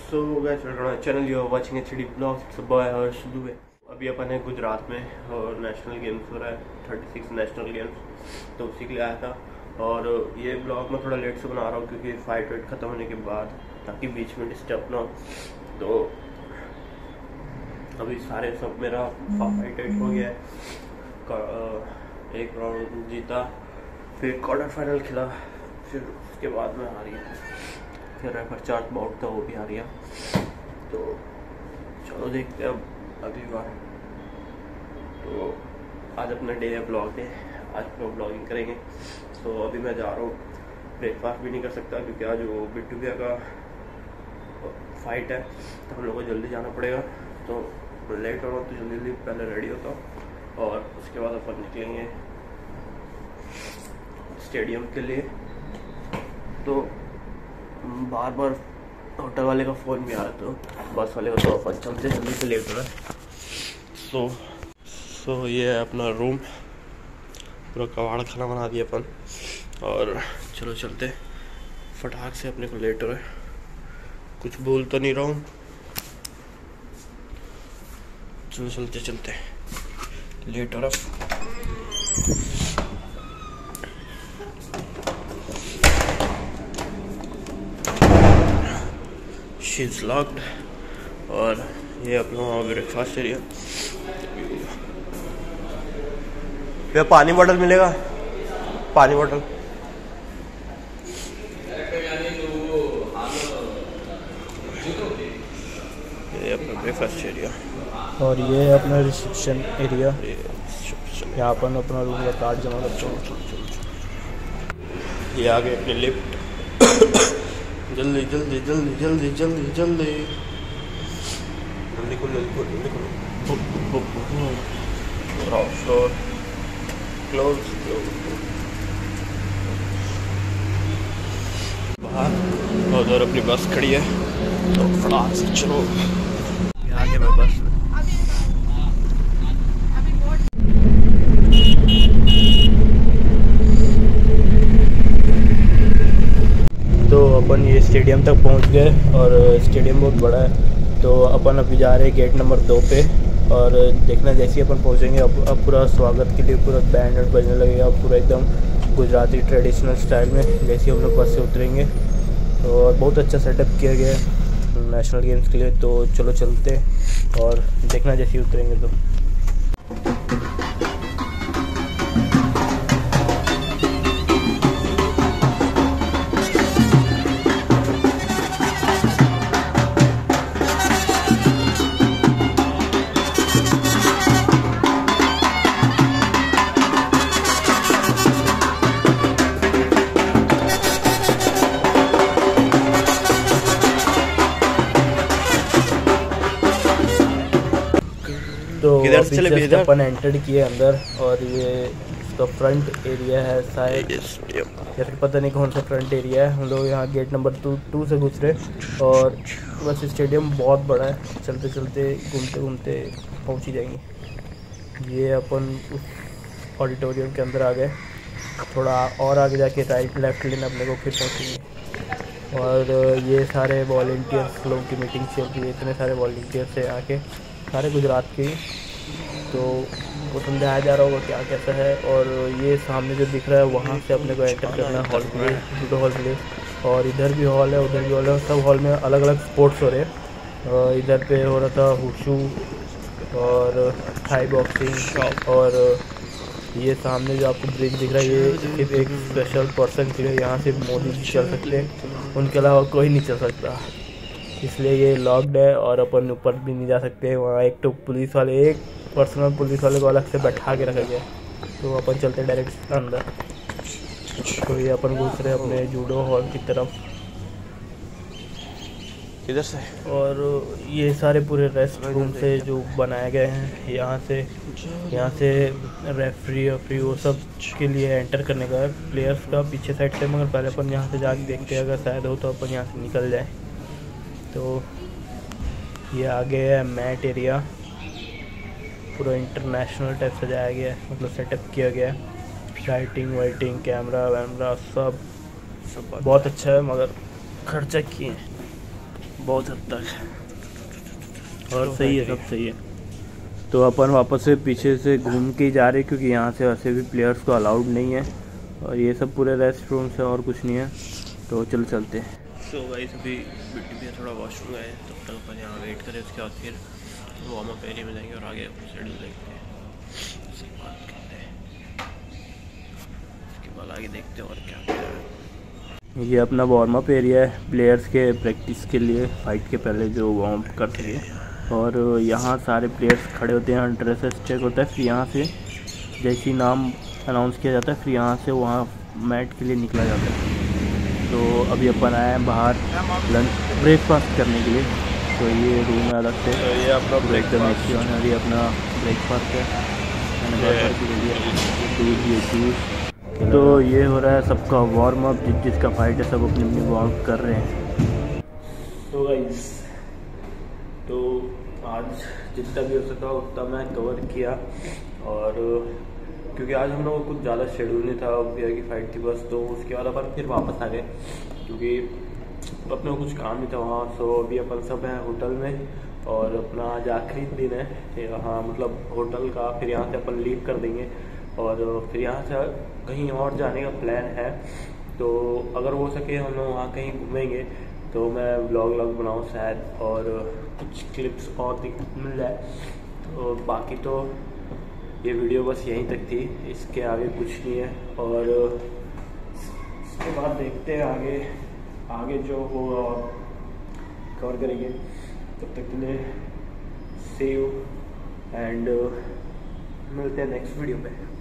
So guys welcome to channel, you are watching HD blogs. It's a boy Harsh Dubey. अभी अपन है गुजरात में और नेशनल गेम्स हो रहा है, 36 नेशनल गेम्स, तो उसी के लिए आया था। और ये ब्लॉग मैं थोड़ा लेट से बना रहा हूँ क्योंकि फाइट वेट ख़त्म होने के बाद, ताकि बीच में डिस्टर्ब ना हो। तो अभी सारे सब मेरा फाइट वेट हो गया है, एक राउंड जीता, फिर क्वार्टर फाइनल खेला, फिर उसके बाद में हार गया, फिर रेफर चार्ज बाउट था वो भी हार गया। तो चलो देखते हैं अब अगली बार। तो आज अपना डे है, ब्लॉग डे, आज हम ब्लॉगिंग करेंगे। तो अभी मैं जा रहा हूँ, ब्रेकफास्ट भी नहीं कर सकता क्योंकि आज वो बिट्टू भैया का फाइट है, तो हम लोग को जल्दी जाना पड़ेगा। तो लेट हो रहा हूँ तो जल्दी जल्दी पहले रेडी होता हूँ और उसके बाद अपन निकलेंगे स्टेडियम के लिए। तो बार बार होटल वाले का फ़ोन भी आ रहा, तो बस वाले का तो अपन चलते जल्दी से, लेट हो रहा है। सो ये है अपना रूम, पूरा कबाड़ खाना बना दिया अपन, और चलो चलते फटाक से, अपने को लेट हो रहा है। कुछ बोल तो नहीं रहा हूँ, चलो चलते लेट हो रहा। शीट्स लॉक्ड, और ये अपना ब्रेकफास्ट एरिया। भैया पानी बॉटल मिलेगा? पानी बॉटल। ये अपना ब्रेकफास्ट एरिया, और ये है अपना रिसेप्शन एरिया। यहाँ पर अपना रूम का कार्ड जमा करते हैं। ये आगे अपनी लिफ्ट। जल्दी जल्दी जल्दी जल्दी जल्दी जल्दी बाहर उधर अपनी बस खड़ी है, तो फटाक से चलो। आगे मैं बस में। तो अपन ये स्टेडियम तक पहुंच गए, और स्टेडियम बहुत बड़ा है। तो अपन अभी जा रहे हैं गेट नंबर 2 पे, और देखना जैसे ही अपन पहुंचेंगे अब पूरा स्वागत के लिए पूरा बैंड बजने लगेगा, पूरा एकदम गुजराती ट्रेडिशनल स्टाइल में, जैसे हम लोग बस से उतरेंगे। तो और बहुत अच्छा सेटअप किया गया है नेशनल गेम्स के लिए। तो चलो चलते, और देखना जैसे ही उतरेंगे। तो किधर से चले? जस्ट अपन एंटर किए अंदर, और ये इसका फ्रंट एरिया है शायद, या फिर पता नहीं कौन सा फ्रंट एरिया है। हम लोग यहाँ गेट नंबर 2 से गुजरे, और बस स्टेडियम बहुत बड़ा है, चलते चलते घूमते घूमते पहुँच ही जाएंगे। ये अपन उस ऑडिटोरियम के अंदर आ गए, थोड़ा और आगे जाके राइट लेफ्ट लेना अपने को, फिर पहुँचेंगे। और ये सारे वॉल्टियर्स लोगों की मीटिंग चल रही है, इतने सारे वॉल्टियर्स है आके, सारे गुजरात के ही। तो वो समझाया जा रहा होगा क्या कैसा है। और ये सामने जो दिख रहा है वहाँ से अपने को एंटर करना है हॉल के लिए, जूडो हॉल के लिए। और इधर भी हॉल है, उधर भी हॉल है, सब हॉल में अलग अलग स्पोर्ट्स हो रहे हैं। इधर पे हो रहा था हुशू और थाई बॉक्सिंग, और ये सामने जो आपको ब्रिज दिख रहा है, ये सिर्फ एक स्पेशल पर्सन के लिए, यहाँ सिर्फ मोदी जी चल सकते हैं, उनके अलावा कोई नहीं चल सकता, इसलिए ये लॉक्ड है। और अपन ऊपर भी नहीं जा सकते, वहाँ एक तो पुलिस वाले, एक पर्सनल पुलिस वाले को अलग से बैठा के रखा गया। तो अपन चलते डायरेक्ट अंदर। तो ये अपन घुस रहे अपने जूडो हॉल की तरफ। किधर से? और ये सारे पूरे रेस्ट रूम से जो बनाए गए हैं, यहाँ से रेफरी वो सब के लिए एंटर करने का है प्लेयर्स का, पीछे साइड से। मगर पहले अपन यहाँ से जाके देखते हैं, अगर शायद हो तो अपन यहाँ से निकल जाए। तो ये आगे है मैट एरिया, पूरा इंटरनेशनल टाइप सजाया गया है, मतलब सेटअप किया गया है। लाइटिंग वाइटिंग कैमरा वैमरा सब बहुत अच्छा है, मगर खर्चा किए बहुत हद तक, और सही है, सब सही है। तो अपन वापस से पीछे से घूम के ही जा रहे हैं, क्योंकि यहाँ से वैसे भी प्लेयर्स को अलाउड नहीं है, और ये सब पूरे रेस्ट रूम से और कुछ नहीं है। तो चल चलते हैं। तो भाई अभी भी थोड़ा वॉशरूम गए, तब तक अपन यहाँ वेट करें, उसके बाद फिर वार्म अप एरिया में जाएंगे और आगे शेड्यूल देखते हैं, उसके बाद करते हैं, उसके बाद आगे देखते हैं और क्या क्या है। ये अपना वार्म अप एरिया है प्लेयर्स के प्रैक्टिस के लिए, फाइट के पहले जो वार्म अप कर सके। और यहाँ सारे प्लेयर्स खड़े होते हैं, ड्रेसेस चेक होता है, फिर यहाँ से जैसे ही नाम अनाउंस किया जाता है फिर यहाँ से वहाँ मैट के लिए निकला जाता है। तो अभी अपन आए हैं बाहर लंच ब्रेकफास्ट करने के लिए। तो ये रूम है अलग से, तो ये अपना ब्रेकफास्ट और ये अपना ब्रेकफास्ट है, दूध, ये जूस। तो ये हो रहा है सबका वार्म अप, जिसका फाइट है सब अपनी अपनी वार्म अप कर रहे हैं। तो गाइस, तो आज जितना भी हो सका उतना मैं कवर किया, और क्योंकि आज हम लोग को कुछ ज़्यादा शेड्यूल नहीं था, भैया की फ़ाइट थी बस, तो उसके बाद अपन फिर वापस आ गए, क्योंकि अपने को कुछ काम नहीं था वहाँ। सो अभी अपन सब हैं होटल में, और अपना आज आखिरी दिन है यहाँ, मतलब होटल का। फिर यहाँ से अपन लीव कर देंगे, और फिर यहाँ से कहीं और जाने का प्लान है। तो अगर हो सके हम लोग वहाँ कहीं घूमेंगे, तो मैं व्लॉग बनाऊँ शायद, और कुछ क्लिप्स और मिल जाए। तो बाकी तो ये वीडियो बस यहीं तक थी, इसके आगे कुछ नहीं है। और इसके बाद देखते हैं आगे जो होगा और कवर करेंगे। तब तक के लिए सी यू, एंड मिलते हैं नेक्स्ट वीडियो पे।